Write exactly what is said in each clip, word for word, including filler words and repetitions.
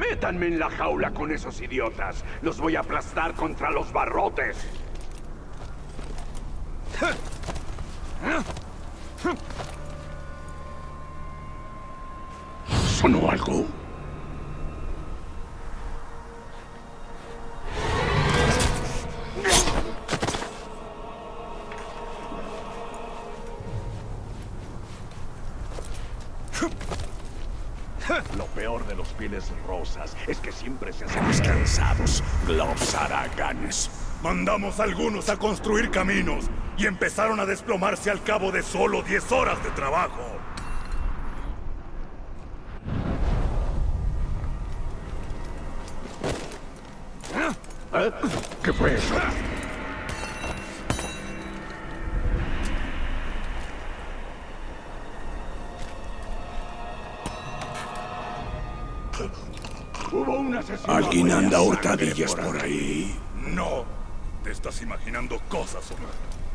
Métanme en la jaula con esos idiotas. Los voy a aplastar contra los barrotes. ¿Sonó algo? Lo peor de los pieles rosas es que siempre se hacen cansados. Globs haraganes. Mandamos a algunos a construir caminos y empezaron a desplomarse al cabo de solo diez horas de trabajo. ¿Eh? ¿Qué fue eso? Hubo un asesino. ¿Alguien anda a hurtadillas por ahí? No. Te estás imaginando cosas, Omar.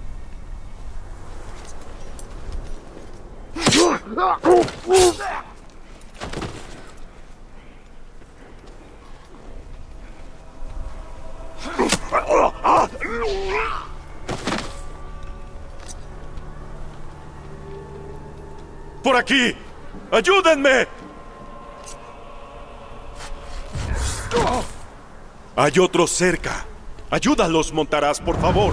¡Por aquí! ¡Ayúdenme! Hay otros cerca. Ayúdalos, Montaraz, por favor.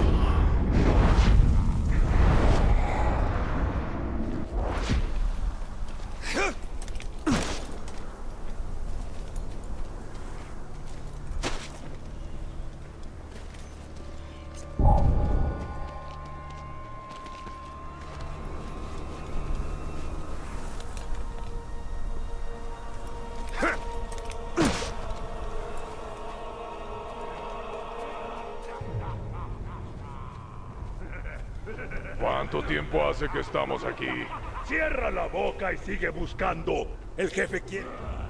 ¿Cuánto tiempo hace que estamos aquí? Cierra la boca y sigue buscando. El jefe quiere...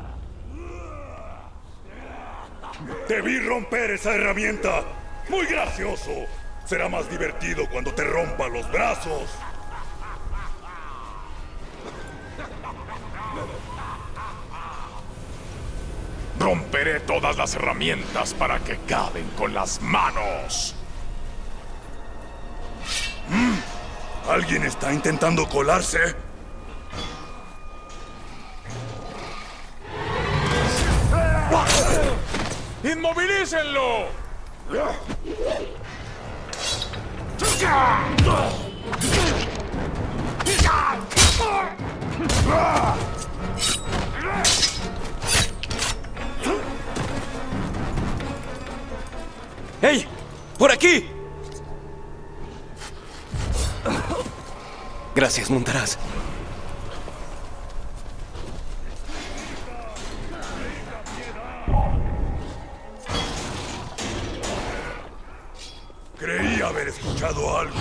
Te vi romper esa herramienta. Muy gracioso. Será más divertido cuando te rompa los brazos. Romperé todas las herramientas para que caben con las manos. Mm. ¿Alguien está intentando colarse? ¡Inmovilícenlo! ¡Hey! ¡Por aquí! Gracias, Montaraz. Creí haber escuchado algo.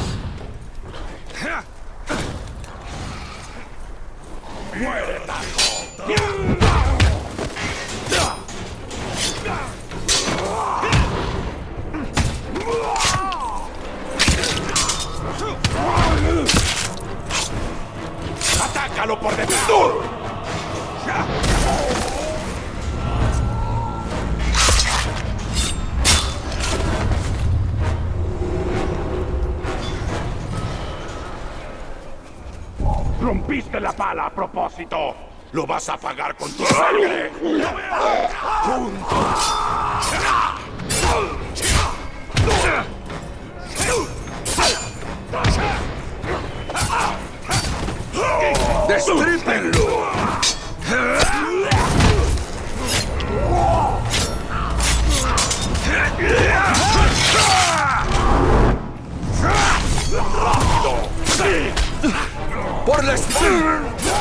¡Muere, taco! ¡Atácalo por dentro! Rompiste la pala a propósito. ¡Lo vas a pagar con tu sangre! ¡Juntos! ¡Destrípenlo! ¡Rápido! ¡Por la espalda!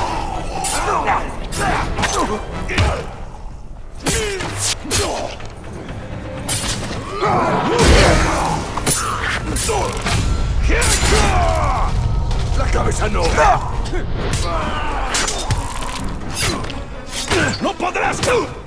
¡La cabeza no! ¡No podrás!